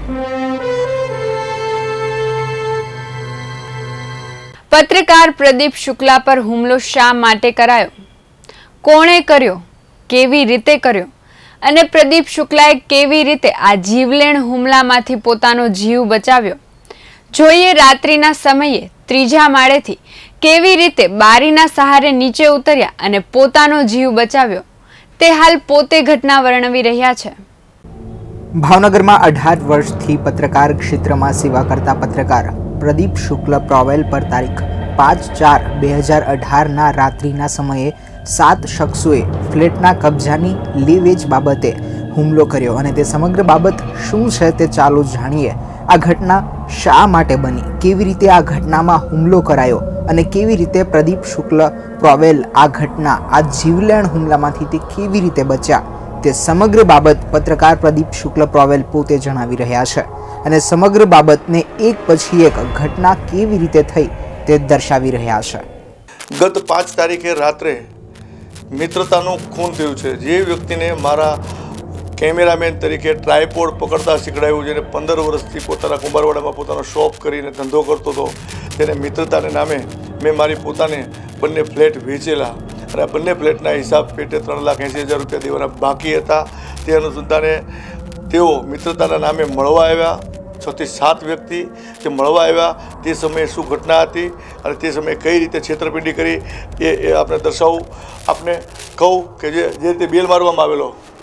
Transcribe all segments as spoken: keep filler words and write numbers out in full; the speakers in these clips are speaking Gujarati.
पत्रकार प्रदीप शुक्ला पर हुमलो शा माटे करायो, कोणे कर्यो, केवी रीते कर्यो अने प्रदीप शुक्लाए केवी रीते आ जीवलेण हुमलामांथी पोतानो जीव बचाव्यो। जोईए रात्रिना समये त्रीजा माळेथी केवी रीते बारीना सहारे नीचे उतर्या अने पोतानो जीव बचाव्यो ते हाल पोते घटना वर्णवी रह्या छे। भावनगर में अठार वर्ष थी पत्रकार क्षेत्र में सेवा करता पत्रकार प्रदीप शुक्ल प्रोवेल पर तारीख पांच चार बे हज़ार अठार ना रात्रिना समये सात शख्सोए फ्लेटना कब्जानी लीवेज बाबते हुमलो कर्यो अने ते समग्र बाबत शुं छे ते चालो जाणीए। आ घटना शा माटे बनी, केवी रीते आ घटनामां हुमलो करायो अने केवी रीते प्रदीप शुक्ल प्रोवेल आ घटना आ जीवलेण हुमलामांथी ते केवी रीते बच्या ते समग्र बाबत पत्रकार प्रदीप शुक्ल प्रोवेल पोते जणावी रह्या छे अने समग्र बाबतने एक पछी एक घटना केवी रीते थई ते दर्शावी रह्या छे। गत पांच तारीखे रात्रे मित्रतानुं खून थयुं छे। जे व्यक्तिने मारा केमेरामेन तरीके ट्रायपोड पकड़ता शीखवाड्युं, जेने पंदर वर्षथी पोताना कुंभारवाडामां पोतानो शॉप करीने धंधो करतो हतो, तेने मित्रताने नामे मैं मारी पोताने बंने फ्लेट वेचेला अने बंने फ्लेटना हिसाब पेटे त्रण लाख एंशी हज़ार रुपया देवाना बाकी हता। ते अनुसंधाने तेओ मित्रताना नामे मळवा आव्या। छ થી सात व्यक्ति जे मळवा आव्या ते समये शुं घटना हती अने ते समये कई रीते छेतरपिंडी करी ए ए आपणे दर्शावुं। आपणे कहूं के जे जे रीते बेल मारवामां आवेलो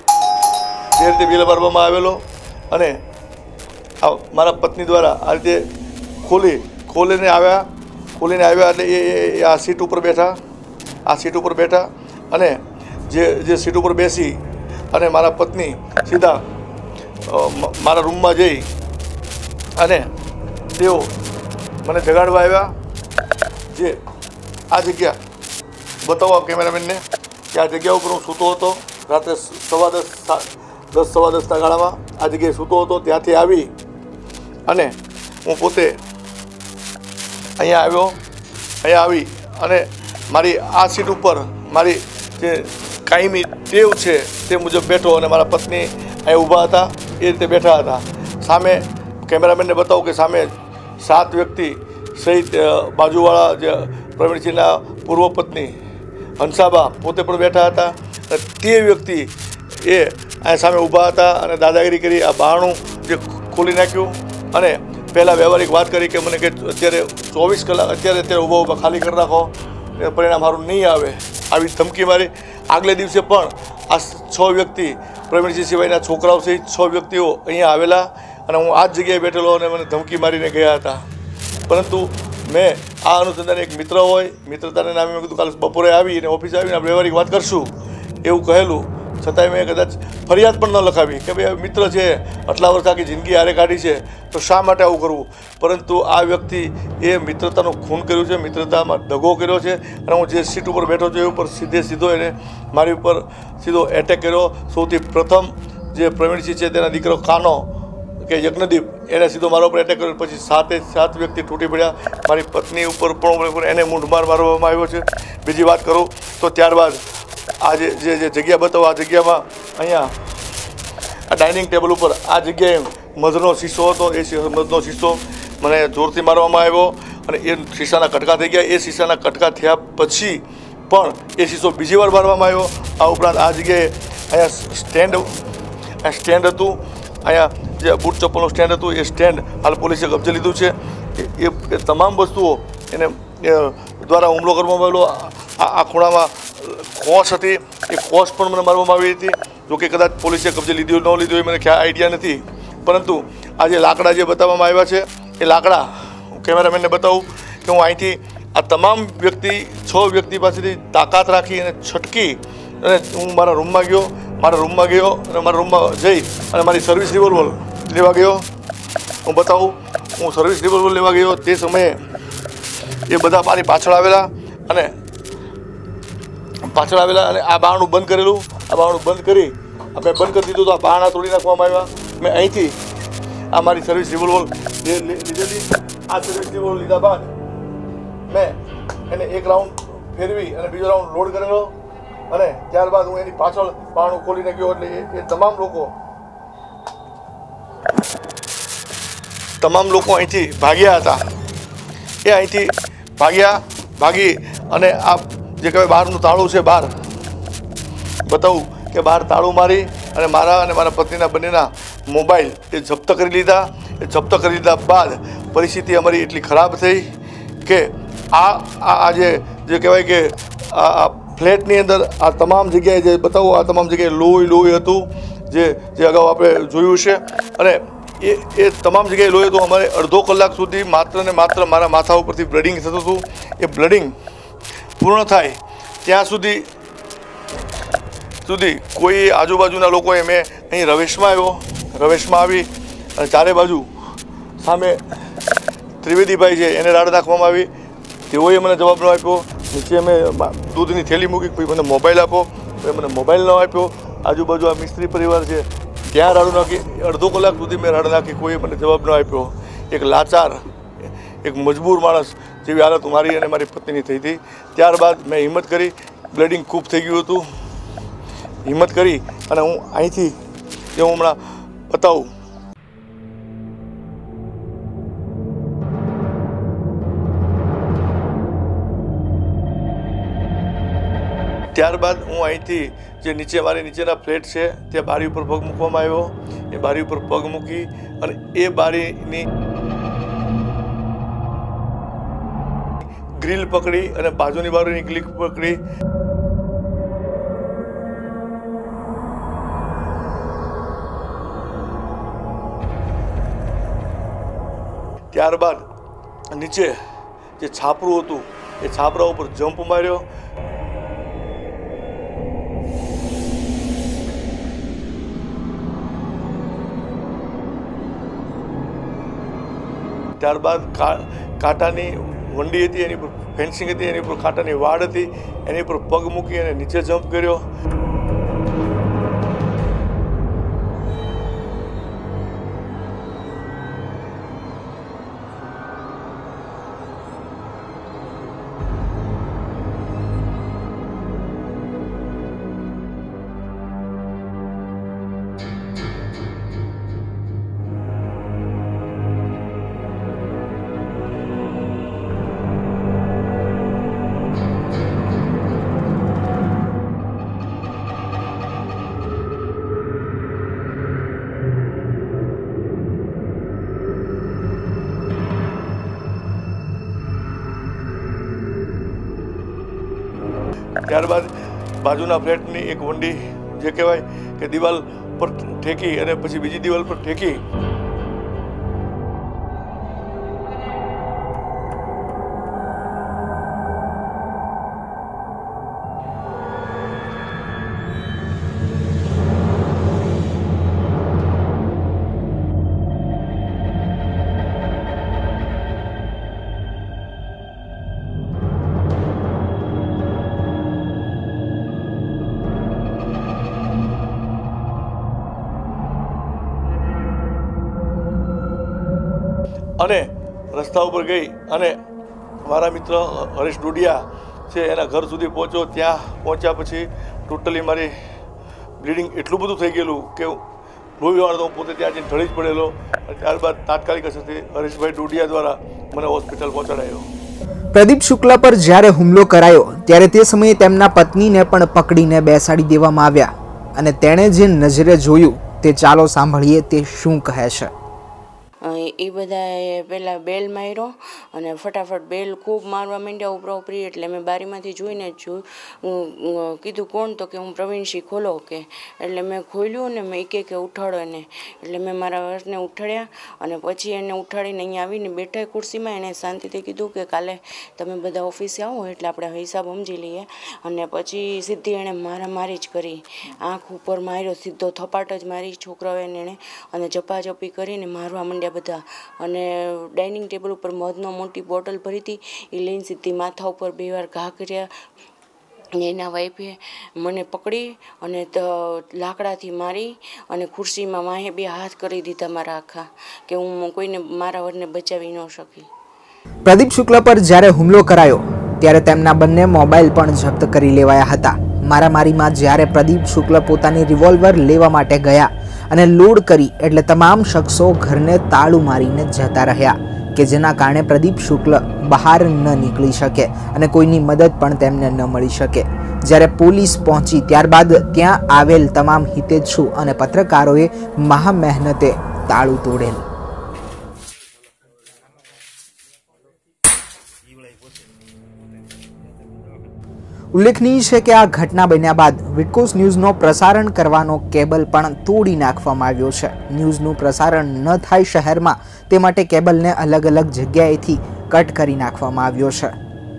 जे रीते बेल मारवामां आवेलो अने आ मारा पत्नी द्वारा आ रीते खोली खोलीने आव्या खोलीने आव्या એટલે એ આ સીટ ઉપર બેઠા આ સીટ ઉપર બેઠા અને જે જે સીટ ઉપર બેસી અને મારા પત્ની સીધા મારા રૂમમાં જઈ અને તેઓ મને જગાડવા આવ્યા। જે આ જગ્યા બતાવો કેમેરામેનને કે આ જગ્યા ઉપર હું સૂતો હતો રાત્રે સવા દસ દસ સવા દસના ગાળામાં આ જગ્યાએ સૂતો હતો। ત્યાંથી આવી અને હું પોતે અહીંયા આવ્યો। અહીંયા આવી અને મારી આ સીટ ઉપર મારી જે કાયમી ટેવ છે તે મુજબ બેઠો અને મારા પત્ની અહીંયા ઊભા હતા એ રીતે બેઠા હતા। સામે કેમેરામેનને બતાવું કે સામે સાત વ્યક્તિ સહિત બાજુવાળા જે પ્રવીણસિંહના પૂર્વ પત્ની હંસાબા પોતે પણ બેઠા હતા। તે વ્યક્તિ એ અહીંયા સામે ઊભા હતા અને દાદાગીરી કરી આ બહાણું જે ખોલી નાખ્યું અને પહેલાં વ્યવહારિક વાત કરી કે મને કે અત્યારે ચોવીસ કલાક અત્યારે અત્યારે ઊભા ઊભા ખાલી કરી નાખો, પરિણામ સારું નહીં આવે, આવી ધમકી મારી। આગલે દિવસે પણ આ છ વ્યક્તિ પ્રવીણસિંહ સિવાયના છોકરાઓ સહિત છ વ્યક્તિઓ અહીંયા આવેલા અને હું આ જ જગ્યાએ બેઠેલો અને મને ધમકી મારીને ગયા હતા। પરંતુ મેં આ અનુસંધાને એક મિત્ર હોય મિત્રતાને નામે મેં કીધું કાલે બપોરે આવીને ઓફિસ આવીને આપણે વ્યવહારિક વાત કરશું એવું કહેલું, છતાંય મેં કદાચ ફરિયાદ પણ ન લખાવી કે ભાઈ મિત્ર છે આટલા વર્ષ આખી જિંદગી હારે કાઢી છે તો શા માટે આવું કરવું। પરંતુ આ વ્યક્તિ એ મિત્રતાનું ખૂન કર્યું છે, મિત્રતામાં દગો કર્યો છે અને હું જે સીટ ઉપર બેઠો છું એ ઉપર સીધે સીધો એને મારી ઉપર સીધો એટેક કર્યો। સૌથી પ્રથમ જે પ્રવીણસિંહ છે તેના દીકરો કાનો કે યજ્ઞદીપ એને સીધો મારા ઉપર એટેક કર્યો, પછી સાતે સાત વ્યક્તિ તૂટી પડ્યા। મારી પત્ની ઉપર પણ એને મૂંઢમાર મારવામાં આવ્યો છે। બીજી વાત કરું તો ત્યારબાદ આ જે જે જગ્યા બતાવો આ જગ્યામાં અહીંયા આ ડાઇનિંગ ટેબલ ઉપર આ જગ્યાએ મધનો શીશો હતો એ મધનો શીશો મને જોરથી મારવામાં આવ્યો અને એ શીશાના કટકા થઈ ગયા। એ શીશાના કટકા થયા પછી પણ એ શીશો બીજી વાર મારવામાં આવ્યો। આ ઉપરાંત આ જગ્યાએ અહીંયા સ્ટેન્ડ સ્ટેન્ડ હતું, અહીંયા જે બૂટ ચપ્પલનું સ્ટેન્ડ હતું એ સ્ટેન્ડ હાલ પોલીસે કબજે લીધું છે। એ તમામ વસ્તુઓ એને દ્વારા હુમલો કરવામાં આવેલો। આ ખૂણામાં કોસ હતી એ કોસ પણ મને મારવામાં આવી હતી, જો કે કદાચ પોલીસે કબજે લીધું ન લીધું એ મને ખ્યાલ આઈડિયા નથી। પરંતુ આ જે લાકડા જે બતાવવામાં આવ્યા છે એ લાકડા હું કેમેરામેનને બતાવું કે હું અહીંથી આ તમામ વ્યક્તિ છ વ્યક્તિ પાસેથી તાકાત રાખી અને છટકી અને હું મારા રૂમમાં ગયો મારા રૂમમાં ગયો અને મારા રૂમમાં જઈ અને મારી સર્વિસ રિવોલ્વર લેવા ગયો। હું બતાવું હું સર્વિસ રિવોલ્વર લેવા ગયો તે સમયે એ બધા મારી પાછળ આવેલા અને પાછળ આવેલા અને આ બારણું બંધ કરેલું, આ બારણું બંધ કરી આપણે બંધ કરી દીધું તો આ બારણા તોડી નાખવામાં આવ્યા। મેં અહીંથી આ મારી સર્વિસ રિવોલ્વર લીધેલી। આ સર્વિસ રિવોલ્વર લીધા બાદ મેં એને એક રાઉન્ડ ફેરવી અને બીજો રાઉન્ડ લોડ કરેલો અને ત્યારબાદ હું એની પાછળ બારણું ખોલીને ગયો એટલે એ તમામ લોકો તમામ લોકો અહીંથી ભાગ્યા હતા. એ અહીંથી ભાગ્યા ભાગી અને આ જે કહેવાય બહારનું તાળું છે, બહાર બતાવું કે બહાર તાળું મારી અને મારા અને મારા પત્નીના બંનેના મોબાઈલ એ જપ્ત કરી લીધા. એ જપ્ત કરી લીધા બાદ પરિસ્થિતિ અમારી એટલી ખરાબ થઈ કે આ આ જે જે કહેવાય કે આ ફ્લેટની અંદર આ તમામ જગ્યાએ જે બતાવો આ તમામ જગ્યાએ લોહી લોહી હતું, જે જે અગાઉ આપણે જોયું છે. અને એ એ તમામ જગ્યાએ લોહી હતું. અમારે અડધો કલાક સુધી માત્ર ને માત્ર મારા માથા ઉપરથી બ્લડિંગ થતું હતું. એ બ્લડિંગ પૂર્ણ થાય ત્યાં સુધી સુધી કોઈ આજુબાજુના લોકોએ મેં અહીં રવેશમાં આવ્યો રવેશમાં આવી અને ચારે બાજુ સામે ત્રિવેદીભાઈ છે એને રાડ નાખવામાં આવી. તેઓએ મને જવાબ ન આપ્યો. નીચે મેં દૂધની થેલી મૂકી, કોઈ મને મોબાઈલ આપો, કોઈ મને મોબાઈલ ન આપ્યો. આજુબાજુ આ મિસ્ત્રી પરિવાર છે ત્યાં રાડું નાખી. અડધો કલાક સુધી મેં રાડ નાખી, કોઈએ મને જવાબ ન આપ્યો. એક લાચાર, એક મજબૂર માણસ જેવી હાલત મારી અને મારી પત્નીની થઈ હતી. ત્યારબાદ મેં હિંમત કરી, બ્લડિંગ ખૂબ થઈ ગયું હતું. હિંમત કરી અને હું અહીંથી જે હું હમણાં બતાવું ત્યારબાદ હું અહીંથી જે નીચે મારી નીચેના ફ્લેટ છે ત્યાં બારી ઉપર પગ મૂકવામાં આવ્યો. એ બારી ઉપર પગ મૂકી અને એ બારીની ગ્રીલ પકડી અને બાજુની બારીની ગ્રીલ પકડી ત્યારબાદ નીચે જે છાપરું હતું એ છાપરા ઉપર જમ્પ માર્યો. ત્યારબાદ કાંટાની વંડી હતી, એની ઉપર ફેન્સિંગ હતી, એની ઉપર કાંટાની વાડ હતી, એની ઉપર પગ મૂકી અને નીચે જમ્પ કર્યો. ત્યારબાદ બાજુના ફ્લેટની એક વંડી જે કહેવાય કે દિવાલ પર ઠેકી અને પછી બીજી દિવાલ પર ઠેકી અને રસ્તા ઉપર ગઈ અને મારા મિત્ર હરેશ ડોડિયા છે એના ઘર સુધી પહોંચ્યો. ત્યાં પહોંચ્યા પછી ટોટલી મારી બ્લીડિંગ એટલું બધું થઈ ગયેલું કે લોહી વાળતો હું પોતે ત્યાં જઈને ઢળી જ પડેલો. ત્યારબાદ તાત્કાલિક અસરથી હરેશભાઈ ડોડિયા દ્વારા મને હોસ્પિટલ પહોંચાડાયો. પ્રદીપ શુક્લા પર જ્યારે હુમલો કરાયો ત્યારે તે સમયે તેમના પત્નીને પણ પકડીને બેસાડી દેવામાં આવ્યા અને તેણે જે નજરે જોયું તે ચાલો સાંભળીએ તે શું કહે છે. એ બધાએ પહેલાં બેલ માર્યો અને ફટાફટ બેલ ખૂબ મારવા માંડ્યા ઉપરા ઉપરી. એટલે મેં બારીમાંથી જોઈને જ જોયું. કીધું કોણ? તો કે હું પ્રવીણસિંહ, ખોલો કે. એટલે મેં ખોલ્યું ને મેં એક એક ઉઠાડો એને. એટલે મેં મારા વર્ષને ઉઠાડ્યા અને પછી એને ઉઠાડીને અહીંયા આવીને બેઠા ખુરશીમાં. એને શાંતિથી કીધું કે કાલે તમે બધા ઓફિસે આવો એટલે આપણે હિસાબ સમજી લઈએ. અને પછી સીધી એણે મારામારી જ કરી, આંખ ઉપર માર્યો, સીધો થપાટ જ મારી છોકરાઓએ એણે અને ઝપાઝપી કરીને મારવા માંડ્યા બધા. અને ડાઇનિંગ ટેબલ ઉપર મધનો મોટી બોટલ ભરી હતી એ લઈને સીધી માથા ઉપર બે વાર ઘા કર્યા. એના વાઈફે મને પકડી અને લાકડાથી મારી અને ખુરશીમાં વાહે બે હાથ કરી દીધા મારા આખા, કે હું કોઈને મારા વરને બચાવી ન શકી. પ્રદીપ શુક્લા પર જ્યારે હુમલો કરાયો ત્યારે તેમના બંને મોબાઈલ પણ જપ્ત કરી લેવાયા હતા. મારામારીમાં જ્યારે પ્રદીપ શુક્લ પોતાની રિવોલ્વર લેવા માટે ગયા અને લૂંટ કરી એટલે તમામ શખ્સો ઘરને તાળું મારીને જતા રહ્યા કે જેના કારણે પ્રદીપ શુક્લ બહાર ન નીકળી શકે અને કોઈની મદદ પણ તેમને ન મળી શકે। જ્યારે પોલીસ પહોંચી ત્યારબાદ ત્યાં આવેલ તમામ હિતેચ્છુ અને પત્રકારોએ મહા મહેનતે તાળું તોડેલ। ઉલ્લેખનીય છે કે આ ઘટના બન્યા બાદ વિટકોસ ન્યૂઝનો પ્રસારણ કરવાનો કેબલ પણ તોડી નાખવામાં આવ્યો છે। ન્યૂઝનું પ્રસારણ ન થાય શહેરમાં તે માટે કેબલને અલગ અલગ જગ્યાએથી કટ કરી નાખવામાં આવ્યો છે।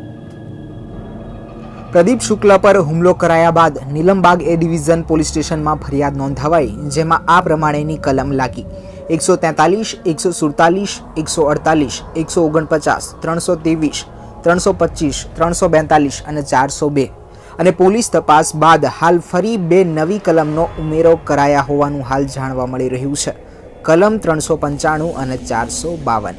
પ્રદીપ શુક્લ પર હુમલો કરાયા બાદ નીલમબાગ એ ડિવિઝન પોલીસ સ્ટેશનમાં ફરિયાદ નોંધાવાઈ, જેમાં આ પ્રમાણેની કલમ લાગી એકસો તેતાલીસ, એકસો સુડતાલીસ, એકસો અડતાલીસ, એકસો ઓગણપચાસ, ત્રણસો ત્રેવીસ, ત્રણસો પચીસ, ત્રણસો બેતાલીસ અને ચારસો બે અને પોલીસ તપાસ બાદ હાલ ફરી બે નવી કલમનો ઉમેરો કરાયા હોવાનું હાલ જાણવા મળી રહ્યું છે। કલમ ત્રણસો પંચાણું અને ચારસો બાવન।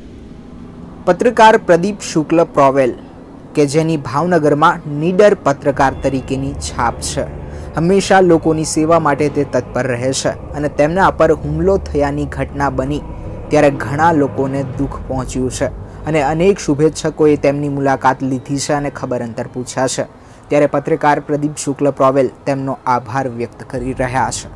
પત્રકાર પ્રદીપ શુક્લ પ્રોવેલ કે જેની ભાવનગરમાં નીડર પત્રકાર તરીકેની છાપ છે, હંમેશા લોકોની સેવા માટે તે તત્પર રહે છે અને તેમના પર હુમલો થયાની ઘટના બની ત્યારે ઘણા લોકોને દુઃખ પહોંચ્યું છે અને અનેક શુભેચ્છકોએ તેમની મુલાકાત લીધી છે અને ખબર અંતર પૂછ્યા છે। ત્યારે પત્રકાર પ્રદીપ શુક્લ પ્રોવેલ તેમનો આભાર વ્યક્ત કરી રહ્યા છે।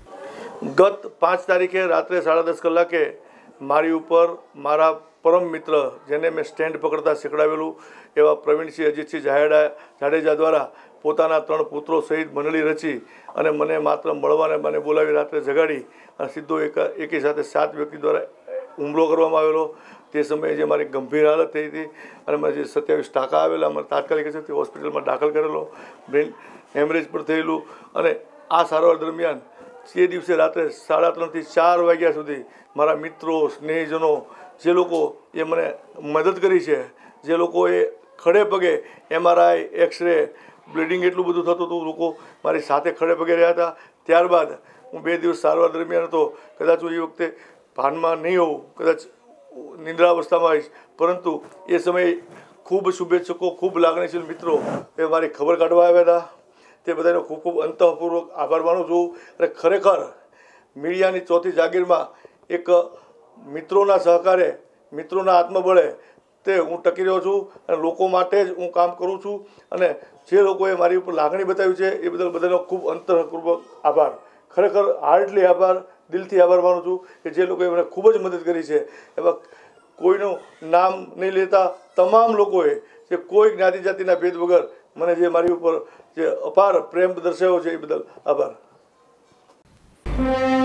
ગત પાંચ તારીખે રાત્રે સાડા દસ કલાકે મારી ઉપર મારા પરમ મિત્ર જેને મેં સ્ટેન્ડ પકડતા શીખડાવેલું એવા પ્રવીણસિંહ અજીતસિંહ જાડેજા જાડેજા દ્વારા પોતાના ત્રણ પુત્રો સહિત મંડળી રચી અને મને માત્ર મળવાને મને બોલાવી રાત્રે જગાડી અને સીધો એક એકી સાથે સાત વ્યક્તિ દ્વારા હુમલો કરવામાં આવેલો। તે સમયે જે મારી ગંભીર હાલત થઈ હતી અને મને જે સત્યાવીસ ટાંકા આવેલા મને તાત્કાલિક તે હોસ્પિટલમાં દાખલ કરેલો, બ્રેન હેમરેજ પણ થયેલું અને આ સારવાર દરમિયાન તે દિવસે રાત્રે સાડા ત્રણથી ચાર વાગ્યા સુધી મારા મિત્રો, સ્નેહીજનો જે લોકો એ મને મદદ કરી છે, જે લોકોએ ખડે પગે એમઆરઆઈ, એક્સરે, બ્લીડિંગ એટલું બધું થતું હતું, લોકો મારી સાથે ખડે પગે રહ્યા હતા। ત્યારબાદ હું બે દિવસ સારવાર દરમિયાન હતો, કદાચ હું એ વખતે ભાનમાં નહીં હોઉં, કદાચ નિંદ્રાવસ્થામાં આવીશ, પરંતુ એ સમયે ખૂબ શુભેચ્છકો, ખૂબ લાગણીશીલ મિત્રો એ મારી ખબર કાઢવા આવ્યા હતા। તે બધાનો ખૂબ ખૂબ અંતઃપૂર્વક આભાર માનું છું અને ખરેખર મીડિયાની ચોથી જાગીરમાં એક મિત્રોના સહકારે, મિત્રોના આત્મબળે તે હું ટકી રહ્યો છું અને લોકો માટે જ હું કામ કરું છું અને જે લોકોએ મારી ઉપર લાગણી બતાવી છે એ બદલ બધાનો ખૂબ અંતઃપૂર્વક આભાર, ખરેખર હાર્ટલી આભાર, દિલથી આભાર માનું છું કે જે લોકોએ મને ખૂબ જ મદદ કરી છે। એવા કોઈનું નામ નહીં લેતા તમામ લોકોએ જે કોઈ જ્ઞાતિ જાતિના ભેદ વગર મને જે મારી ઉપર જે અપાર પ્રેમ દર્શાવ્યો છે એ બદલ આભાર।